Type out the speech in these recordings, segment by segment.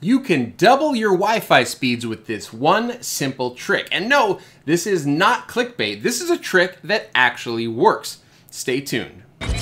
You can double your Wi-Fi speeds with this one simple trick. And no, this is not clickbait. This is a trick that actually works. Stay tuned.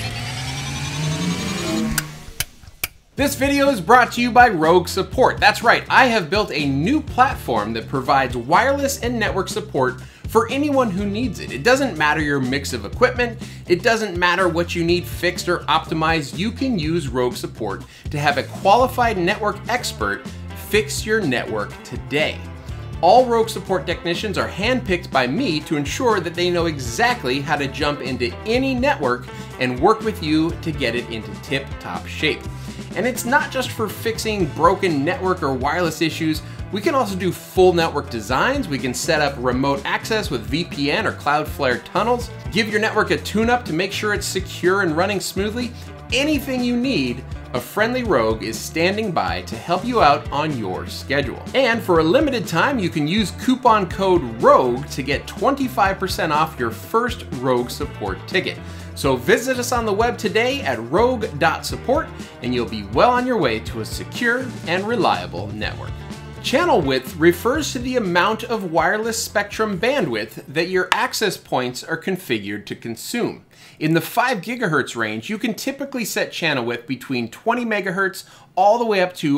This video is brought to you by Rogue Support. That's right, I have built a new platform that provides wireless and network support for anyone who needs it. It doesn't matter your mix of equipment, it doesn't matter what you need fixed or optimized, you can use Rogue Support to have a qualified network expert fix your network today. All Rogue Support technicians are handpicked by me to ensure that they know exactly how to jump into any network and work with you to get it into tip-top shape. And it's not just for fixing broken network or wireless issues. We can also do full network designs. We can set up remote access with VPN or Cloudflare tunnels, give your network a tune-up to make sure it's secure and running smoothly. Anything you need, a friendly Rogue is standing by to help you out on your schedule. And for a limited time, you can use coupon code ROGUE to get 25% off your first Rogue Support ticket. So visit us on the web today at rogue.support and you'll be well on your way to a secure and reliable network. Channel width refers to the amount of wireless spectrum bandwidth that your access points are configured to consume. In the 5 GHz range, you can typically set channel width between 20 MHz all the way up to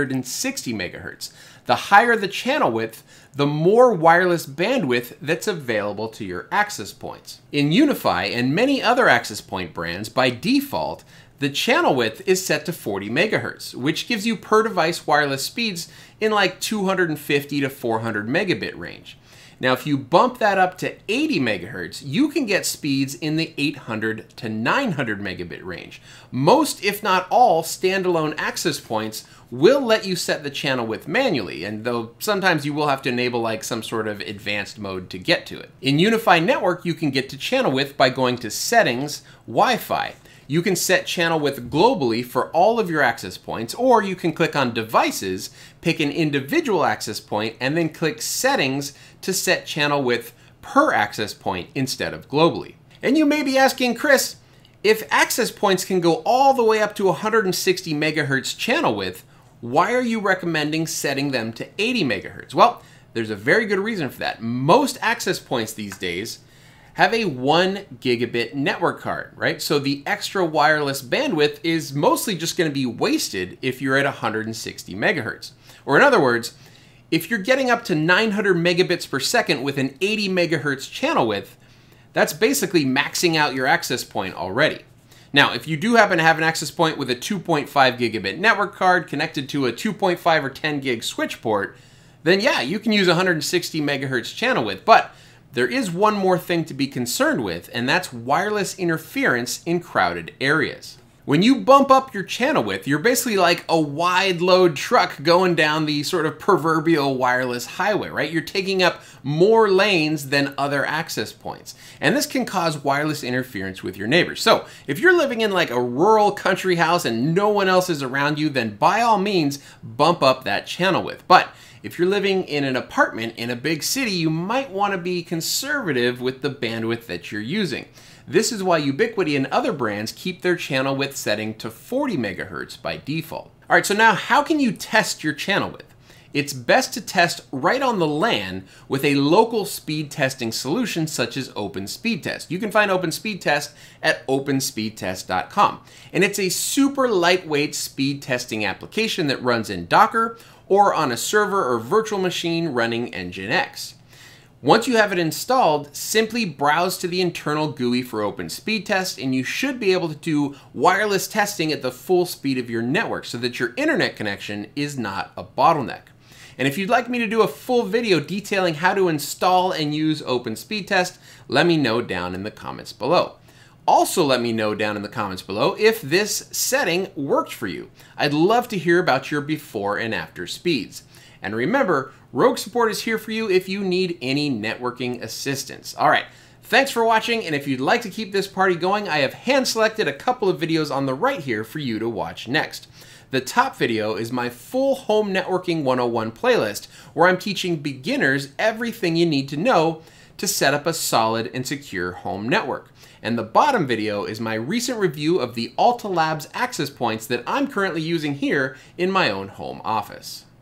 160 MHz. The higher the channel width, the more wireless bandwidth that's available to your access points. In UniFi and many other access point brands, by default, the channel width is set to 40 MHz, which gives you per device wireless speeds in like 250 to 400 megabit range. Now, if you bump that up to 80 MHz, you can get speeds in the 800 to 900 megabit range. Most, if not all, standalone access points will let you set the channel width manually, and though sometimes you will have to enable like some sort of advanced mode to get to it. In UniFi Network, you can get to channel width by going to Settings, Wi-Fi. You can set channel width globally for all of your access points, or you can click on Devices, pick an individual access point, and then click Settings to set channel width per access point instead of globally. And you may be asking, Chris, if access points can go all the way up to 160 MHz channel width, why are you recommending setting them to 80 MHz? Well, there's a very good reason for that. Most access points these days have a 1 gigabit network card, right? So the extra wireless bandwidth is mostly just going to be wasted if you're at 160 megahertz. Or in other words, if you're getting up to 900 megabits per second with an 80 megahertz channel width, that's basically maxing out your access point already. Now, if you do happen to have an access point with a 2.5 gigabit network card connected to a 2.5 or 10 gig switch port, then yeah, you can use 160 megahertz channel width, but there is one more thing to be concerned with, and that's wireless interference in crowded areas. When you bump up your channel width, you're basically like a wide load truck going down the sort of proverbial wireless highway, right? You're taking up more lanes than other access points. And this can cause wireless interference with your neighbors. So if you're living in like a rural country house and no one else is around you, then by all means, bump up that channel width. But if you're living in an apartment in a big city, you might want to be conservative with the bandwidth that you're using. This is why Ubiquiti and other brands keep their channel width setting to 40 megahertz by default. All right, so now how can you test your channel width? It's best to test right on the LAN with a local speed testing solution such as OpenSpeedTest. You can find OpenSpeedTest at openspeedtest.com. And it's a super lightweight speed testing application that runs in Docker or on a server or virtual machine running Nginx. Once you have it installed, simply browse to the internal GUI for OpenSpeedTest and you should be able to do wireless testing at the full speed of your network so that your internet connection is not a bottleneck. And if you'd like me to do a full video detailing how to install and use OpenSpeedTest, let me know down in the comments below. Also let me know down in the comments below if this setting worked for you. I'd love to hear about your before and after speeds. And remember, Rogue Support is here for you if you need any networking assistance. All right, thanks for watching, and if you'd like to keep this party going, I have hand-selected a couple of videos on the right here for you to watch next. The top video is my full Home Networking 101 playlist, where I'm teaching beginners everything you need to know to set up a solid and secure home network. And the bottom video is my recent review of the Alta Labs access points that I'm currently using here in my own home office.